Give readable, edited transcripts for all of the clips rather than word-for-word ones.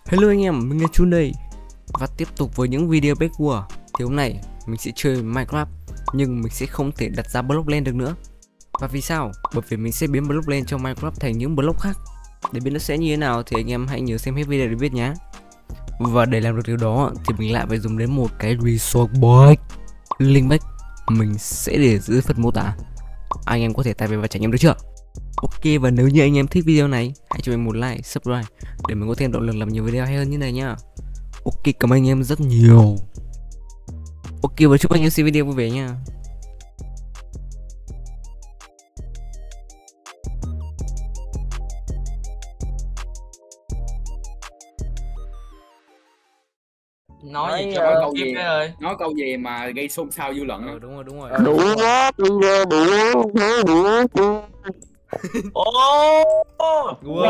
Hello anh em, mình là Chun đây. Và tiếp tục với những video Bed War. Thì hôm nay mình sẽ chơi Minecraft, nhưng mình sẽ không thể đặt ra block lên được nữa. Và vì sao? Bởi vì mình sẽ biến block lên trong Minecraft thành những block khác. Để biết nó sẽ như thế nào thì anh em hãy nhớ xem hết video để biết nhé. Và để làm được điều đó thì mình lại phải dùng đến một cái resource box. Link back mình sẽ để dưới phần mô tả. Anh em có thể tải về và trải nghiệm được chưa? Ok, và nếu như anh em thích video này, hãy cho mình một like, subscribe để mình có thêm động lực làm nhiều video hay hơn như này nhá. Ok, cảm ơn anh em rất nhiều. Ok, và chúc anh em xem video vui vẻ nha. Nói gì nói cho câu gì ơi. nói câu gì mà gây xôn xao dư luận á. Đúng rồi. Đủ quá, đủ Bùi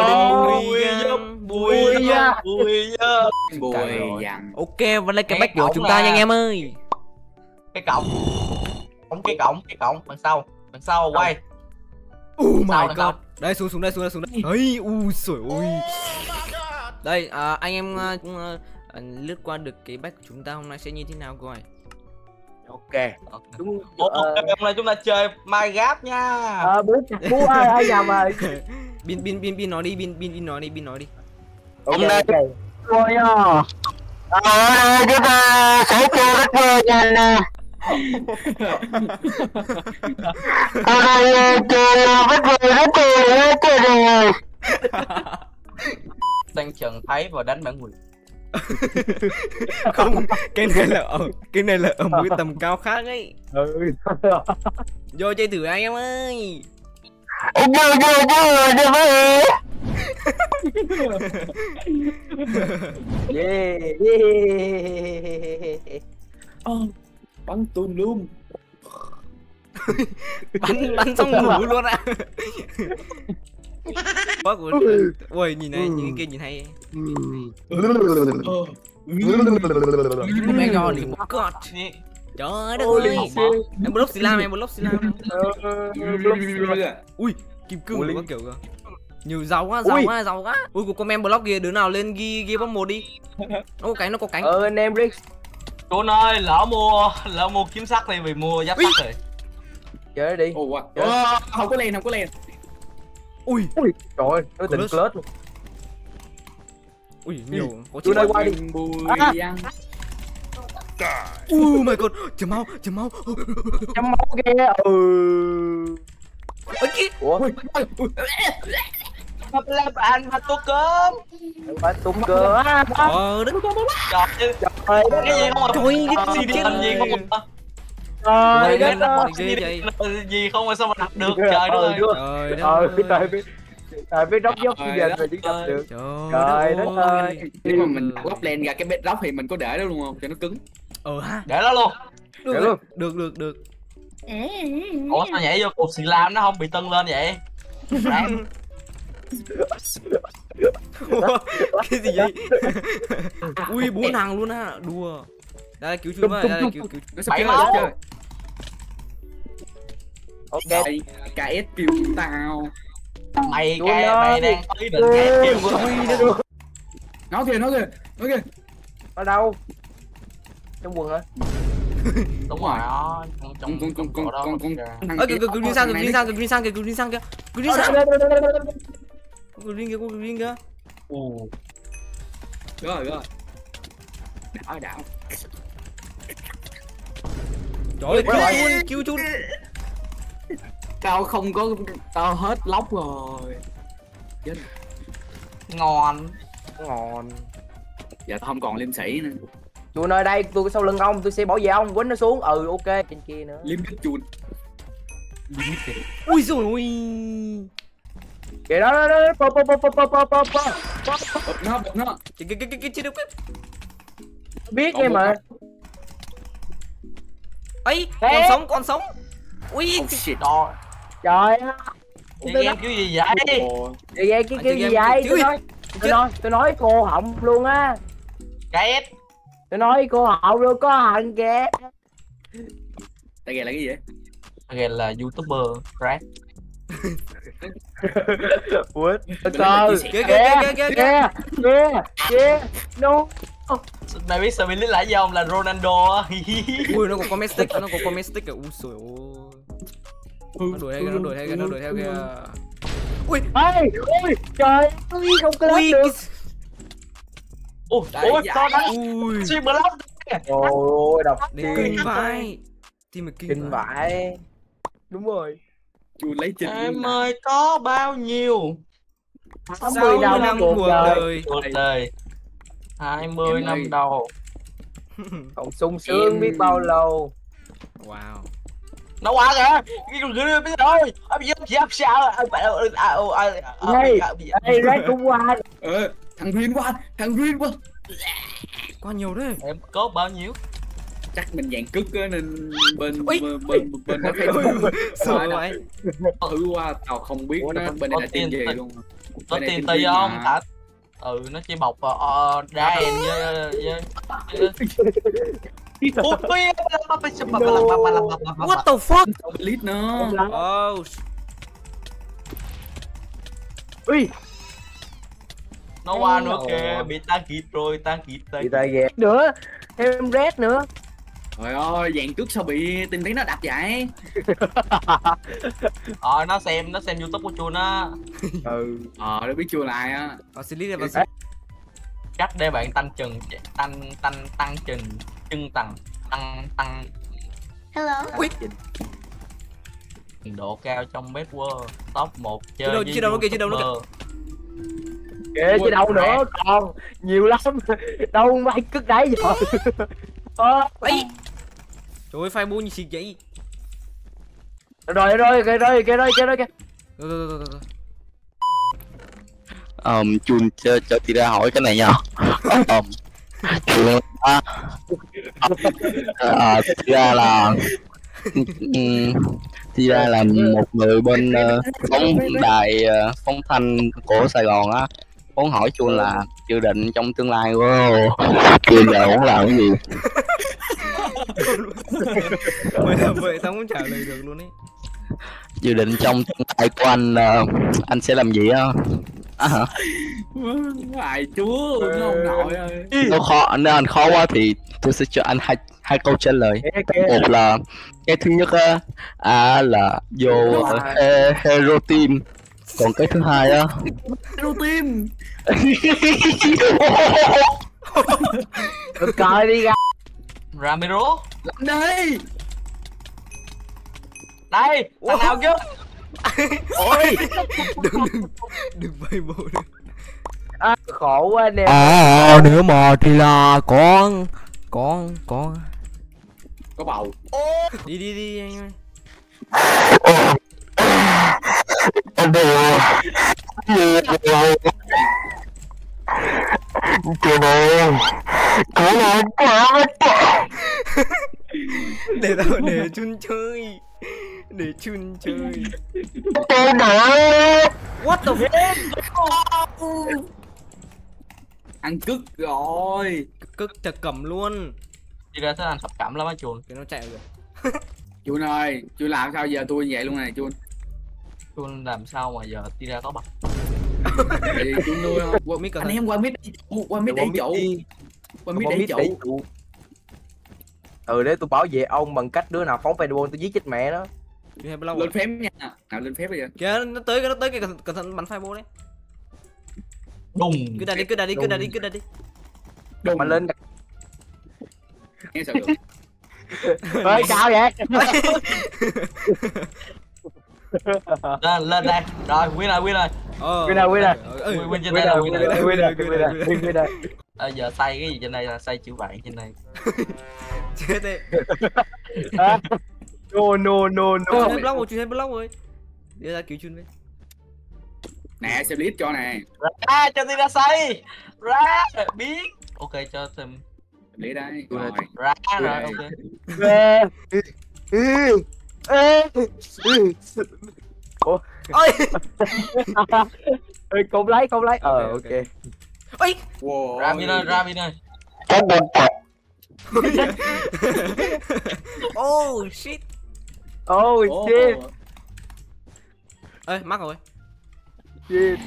dằn. Ok, và lấy cái bách của chúng ta nha anh em ơi. Cái cổng đằng sau quay. Oh my Sao god. Đây, xuống đây. Đấy, sổi ôi. Đây, anh em lướt qua được cái bách của chúng ta hôm nay sẽ như thế nào coi. Ok. Hôm nay chúng ta chơi Minecraft nha. bú ai nhầm rồi. Bin nói đi, bin nói đi. Hôm nay vui nha. Chúng ta sẽ chơi rất vui nha nè. Hôm nay chơi rất vui rồi. Sang Trần thấy và đánh bản quyền. Không, cái này là ở một cái tầm cao khác ấy. Vô chơi thử anh em ơi. Yeah. Bắn tùm luôn. bắn xong ngủ luôn ạ. Quá của ui, nhìn này, nhìn cái kia nhìn hay. Oh my god. Trời đất ơi. Em block xì lam. Ui, kim cương có kiểu cơ. Nhiều giàu quá. Ui, của comment block kìa, đứa nào lên ghi bấm một đi. Nó có cánh. Anh em Rick. Tuấn ơi, lỡ mua kiếm sắt đi vì mua giáp sắt rồi. Chơi đi. Không có lên. Ui, trời ơi, nó tình clutch luôn. Ui, nhiều. Có Tôi đây qua đi. Bùi dằn. My god, chấm máu. Chấm máu kia. Ôi kia. Ủa? Làm bạn mà tôi cơm. Phải tung cơ. Đất. Trời ơi. Cái gì không mà Trời, đi làm gì không mà. Trời đất Cái gì không mà sao mà đặt được. Trời đất ơi. Tại biết đốc dốc bây giờ rồi chứ đập được. Trời đất ơi. Nếu mà mình lắp lên ra cái bedrock thì mình có để đó luôn không cho nó cứng. Ha. Để đó luôn. Được. Ủa sao nhảy vô cục xì lam nó không bị tưng lên vậy? Cái gì vậy? Ui, 4 thằng luôn á, đùa. Đây cứu chú ơi, cứu. Nó sắp chơi. Ok. KS kêu tao. Mày đang có ý định kêu của Nó kìa. Ở đâu? Trong quần hả? Đúng rồi đó. Trong Cứu Green sang kìa. Green kìa. Rồi. Đảo. Trời ơi, cứu chú. Tao hết lóc rồi. Chết. ngon. Giờ tao không còn liêm sĩ nữa. Chùn ơi, đây tôi sau lưng ông, tôi sẽ bảo vệ ông, quýnh nó xuống. Ok, trên kia nữa. Liêm đích chùn. Ui rồi ui. Kìa đó. Bật nó. Cái được cái. Biết em mà. Ấy, con sống. Ui, Đó. Trời ơi. Game kiểu gì vậy? Cái gì vậy? Tôi nói cô họng luôn á. KS. Tôi nói cô họng luôn, có hận kìa. Tại ghe là cái gì vậy? Ghe là YouTuber crack. Ủa từ kìa no. Mày biết sao mình lính lại không, là Ronaldo á. Ui nó còn có Mestic, nó còn có Mestic kìa. Ui trời ơi. Nó đuổi theo kìa, nó đuổi theo kìa, nó đuổi theo kìa. Ui Ôi trời ơi không có lên được. Ôi sao đó. Ui Xuyên block. Ôi đọc kinh vãi. Team kinh vãi. Đúng rồi. Chú lấy trình Em ơi có bao nhiêu 60 năm cuộc đời. cuộc đời 20 năm đầu. Còn sung sướng biết bao lâu. Wow. Nó quá kìa. Cái con gửi biết rồi. Bây giờ sao? Ê Red cũng qua. Thằng Green qua. Quá nhiều đấy. Em có bao nhiêu? Chắc mình dạng cức á nên bên nó thấy sợ vậy. thử qua tao không biết nó bên này là tiền gì luôn. Có tiền tì không hả? Nó chỉ bọc đá em với What the fuck? Lít nó. Oh. Ui. Nó qua nữa kìa, bị ta kịp rồi, ta kịp nữa. Thêm Red nữa. Trời ơi, dạng cước sao bị tìm thấy nó đập vậy? Nó xem YouTube của Chun á. Nó biết chua lại á. Xử lý này Cách để bạn tăng chừng tăng Hello. trình độ cao trong Bed World top 1 chơi đâu, với chứ đâu nó kìa, chứ đâu nó Kìa chứ đâu nữa, còn nhiều lắm. Đâu mấy cất đáy giờ. ấy. Trời ơi phai bu như xịt vậy. Rồi kìa. Chun cho Tira hỏi cái này nha. Tira là Tira là một người bên phóng thanh của Sài Gòn á, muốn hỏi Chun là dự định trong tương lai của Chun là muốn làm cái gì? Mày làm vậy tao không trả lời được luôn ấy. Dự định trong tương lai của anh sẽ làm gì á? Hả? Ai chúa ông nội ơi. Nếu anh khó quá thì tôi sẽ cho anh hai câu trả lời. Một là cái thứ nhất á là vô Hero Team, còn cái thứ hai á Hero Team. Coi đi ra. Ramiro Làm đây. đây thằng nào chứ? Ôi đừng bay bộ nữa. Khổ quá anh em. Nếu mà thì là con có bầu. đi anh ơi. Trời ơi. Để Chun chơi. Để Chun chơi. What the fuck? Ăn cức rồi. Cực thật cầm luôn. Đi ra thấy anh sập cảm lắm á Chun. Cái nó chạy rồi. Chun ơi, Chun làm sao giờ tôi vậy luôn này Chun. Chun làm sao mà giờ đi ra có bật. Thì Chun nuôi không? Anh em qua mid để chủ. Qua mid để chủ. Để tôi bảo vệ ông bằng cách đứa nào phóng fireball tôi giết chết mẹ nó. Lên phép nha. Nào lên phép bây giờ. Kìa nó tới kìa, cẩn thận bắn fireball đấy. Đùng. Cứ đặt đi. Đùng mà lên. Nghe sao được. Ơi sao vậy? Lên đây. Rồi, win rồi. Win trên đây là Win. Giờ xây cái gì trên đây là xây chữ vạn trên đây. Chết đi. No. Chun hết block rồi. Đi ra cứu Chun đi. Nè, xem list cho nè. Ra cho tôi ra xây. Ra biến. Ok cho thêm. Để đây. Rồi. Ra rồi ok. Ôi. Không lấy. Ok. Ôi. Wow. Ra Vin ơi. Oh shit. Oh shit. Ê, mắc rồi. Gì?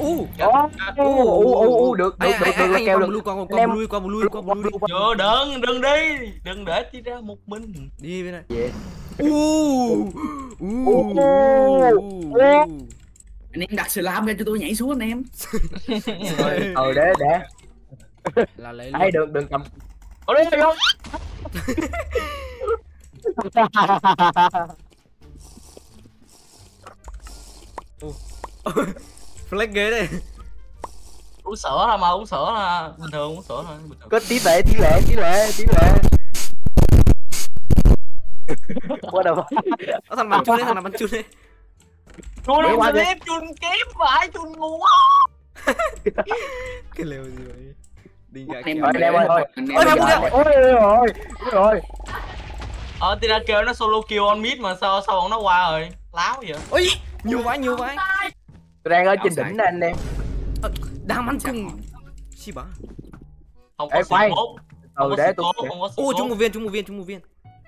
Được Anh qua một lui. Chưa, đừng đi. Đừng để chị ra một mình. Đi bên này. Anh em đặt slam ra cho tôi nhảy xuống anh em. để Là lấy ai luôn. đừng cầm. Ở đây không? Flex ghế đây. Uống sữa thôi mà, uống sữa thôi. Bình thường uống sữa thôi, bình thường. Có tí lệ. Qua đâu? Thằng bắn chun đấy. Chun Để không qua kiếm, chun kiếm phải, chun ngu quá. Cái lều gì vậy? Đi gã Em kéo. ơi, em ơi, thôi. Ôi rồi. Thì ra kêu nó solo kill on mid mà sao nó qua rồi. Láo vậy. Ôi, nhiều vãi. Tôi đang ở trên đỉnh nè anh em. Đang bắn cùng. Xì bả. Không Ê, có khoan. scope. Ừ, để tôi. Không có Ô, scope. trúng một viên.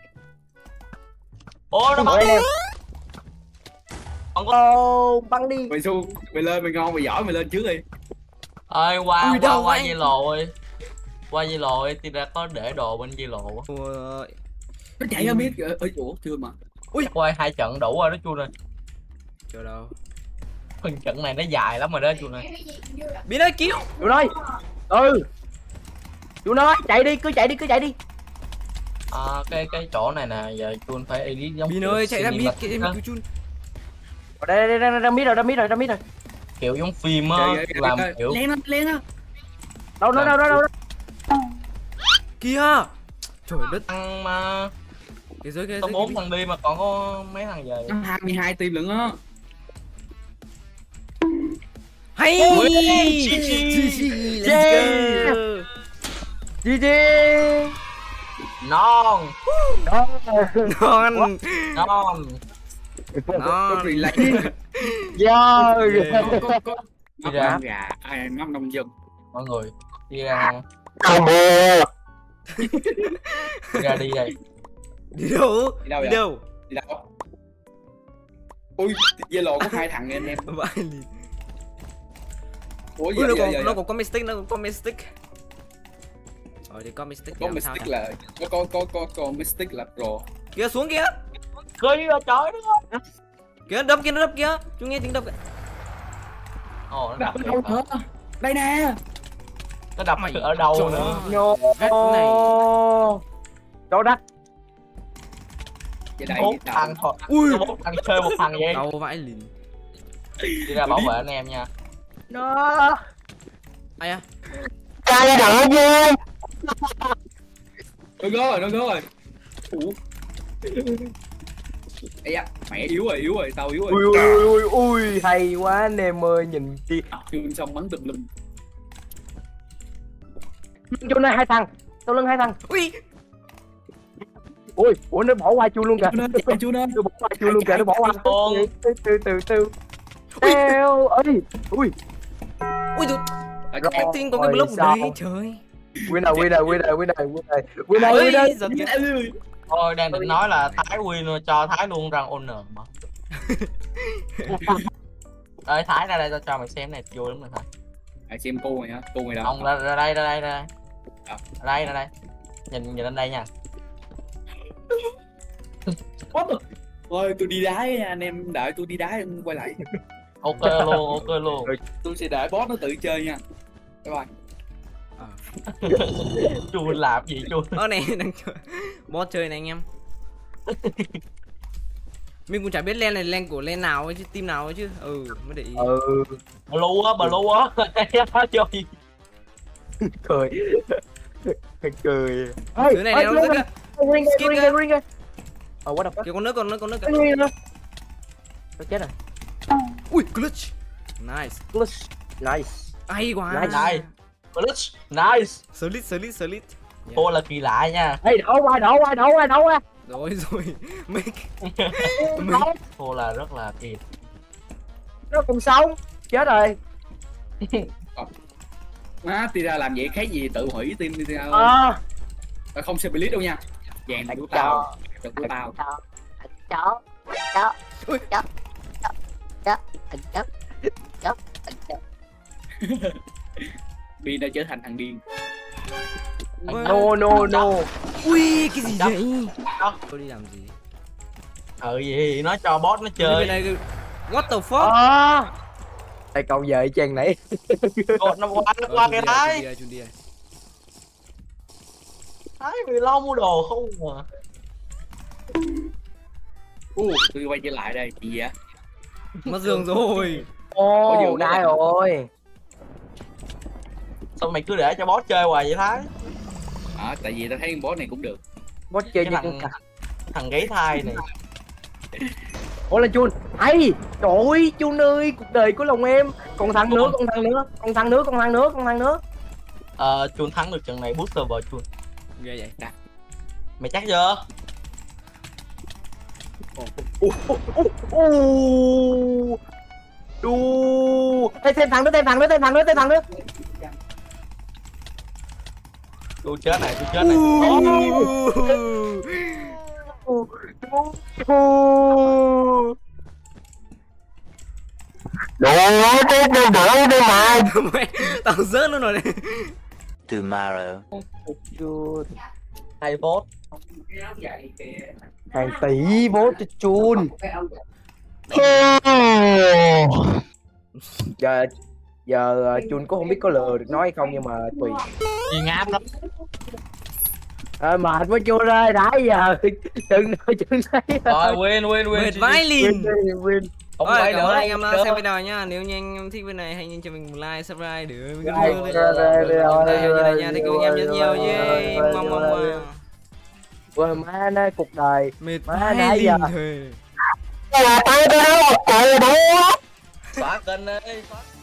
Ô, nó Ôi anh bắn. em. Không có. Ô, bắn đi. Mày su, mày lên, mày ngon, mày giỏi, mày lên trước đi. Ơi, Ui, qua đâu anh? dây lồ ơi. Qua dây lồ ơi, thì ra có để đồ bên dây lồ á. Ôi, Nó chạy ra biết. Ủa, chưa mà. Quay 2 trận đủ rồi đó Chun ơi. chờ đâu. Phần trận này nó dài lắm rồi đó Chun ơi. Biến ơi cứu. Chú nói. Chú nói chạy đi, cứ chạy đi. Cái chỗ này nè, giờ Chun phải edit giống Biến kiểu ơi chạy ra biết cái cinematic á. em cứu chun. Đây ra mít rồi. Kiểu giống phim á, làm kiểu Lên á. Đâu. Kìa. Trời đất. thằng mà Cái dưới có 4 thằng đi mà còn có mấy thằng về. Nó 22 team lận á. Hay. GG. Non. Ngon. Có relay. Có. Đi ra. Gà, ai ngắm nông dân. Mọi người đi ra, đi đây. Đi đâu? Đi đâu vậy? Đi đâu? Ui, Zalo có 2 thằng anh em. Vãi lìn. Ủa Ui, nó còn có mystic, Rồi thì có mystic. có mystic là có mystic là pro. Kìa xuống kìa. Cười rồi trời đất. Kìa đập kìa. Chú nghe tiếng đập kìa. Ồ, nó đập Đâu nữa? Đây nè. nó đập ở đâu nữa. này. Đâu đắt. Vậy đây 4 thằng thôi. Ui. 4 thằng chơi 1 thằng vậy. Đau vãi lìn. Đi ra bảo vệ anh em nha. Nó. Ai à? Cay đỡ vui. Nó gỡ rồi. Ủa. Ây da, mẹ yếu rồi, tao yếu rồi. Ui, hay quá anh em ơi, nhìn kia. Chương xong bắn tùm lum. Chỗ này 2 thằng, sau lưng 2 thằng. Ui. Ủa nó bỏ qua chu luôn kìa. Chú nên. Nó bỏ qua chu luôn kìa, nó bỏ qua. Ôi. Từ. Theo ơi. Ui. Ui trời. Cái tin có cái Rồi, block ở sao? đây trời. Winner. Giật kìa. Thôi đang định nói là Thái win cho Thái luôn rằng owner mà. Ơi Thái ra đây tao cho mày xem này vui lắm rồi Thái. À, xem cô mày hả? Cô mày đâu? Ông ra đây. Ra đây. Nhìn lên đây nha. What the? Thôi tôi đi đá nha, anh em đợi tôi đi đá em quay lại. Ok luôn. Tôi sẽ đợi boss nó tự chơi nha. Bye bye. Chun làm gì Chun? Này đang chơi. Boss chơi này anh em. Mình cũng chả biết lane này lane của lane nào ấy chứ, team nào ấy chứ. Mới để ý. Blue á. Chơi. Cười. Thứ này nó rất là Ring. What the fuck? kìa, con nước Tôi chết rồi. Ui clutch. Nice. Hay quá. Nice. Blitz. Nice. Solid. Cô là kỳ lạ nha. Ê, đổ qua. Rồi. Make. Cô là rất là kỳ. Nó còn sống. Chết rồi. Má, đi ra làm vậy khác gì tự hủy team đi ra. Không xem blitz đâu nha. Vàng của tao. Của tao. Chó. Ui. Bin đã trở thành thằng điên. No. Ui cái gì vậy? Tôi đi làm gì? Gì nó cho boss nó chơi. Cái này what the fuck? Đây cậu về chàng này. Nó qua cái đấy. Đấy vì lo mua đồ không mà. Tôi quay trở lại đây chị ạ. Mất giường rồi. Ô, đai rồi. Sao mày cứ để cho boss chơi hoài vậy Thái? Tại vì tao thấy con boss này cũng được. Boss chơi Cái như thằng gáy thai này. Ủa là Chun. Hay. Trời ơi, Chun ơi, cuộc đời của lòng em. Còn thằng nữa. Chun thắng được trận này boost server Chun. Ghê vậy. Đặt. Mày chắc chưa? Ê, thêm thằng nữa. Tôi chết này. Đồ chết đâu đỡ đây mà. Tao rớt nó rồi này. Tomorrow. 2 vote. Hàng tỷ vốn cho Chun. Giờ Chun cũng không biết có lừa được nói hay không nhưng mà tùy. Gì ngáp lắm. Mệt với Chun ơi, đã giờ chừng thấy. Rồi win. Mệt vãi liền. Không Ôi, quay cảm ơn nữa. anh em đã xem video nhá. Nếu như anh em thích video này hãy nhấn cho mình một like, subscribe để mình có Like, thêm subscribe, nha. Thì cùng em rất nhiều nhé. Ôi má nó cuộc đời. Mệt Má vãi nãy liền giờ. thôi. Xóa kênh đi.